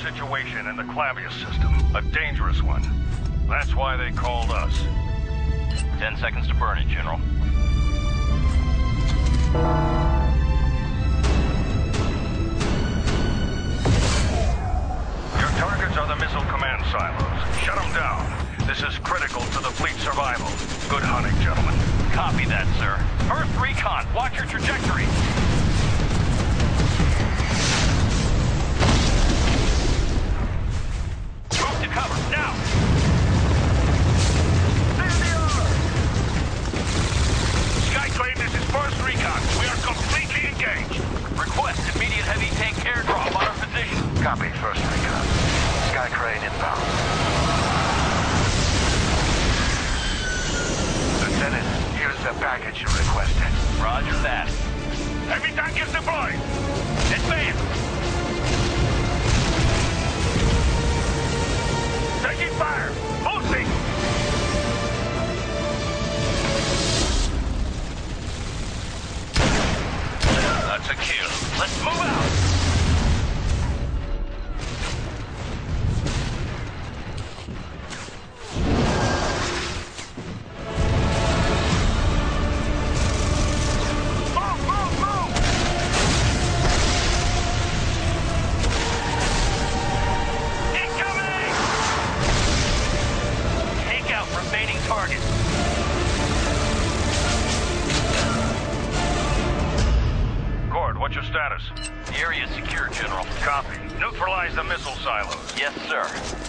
situation in the Clavius system. A dangerous one. That's why they called us. 10 seconds to burn it, General. Your targets are the missile command silos. Shut them down. This is critical to the fleet's survival. Good hunting, gentlemen. Copy that, sir. First recon, watch your trajectory. Move to cover, now! There they are! Skyclave, this is first recon. We are completely engaged. Request immediate heavy tank airdrop on our position. Copy, first recon. Sky crane inbound. Lieutenant, here's the package you requested. Roger that. Heavy tank is deployed! Advance! Taking fire! Boosting! That's a kill. Let's move out! What's your status? The area is secure, General. Copy. Neutralize the missile silos. Yes, sir.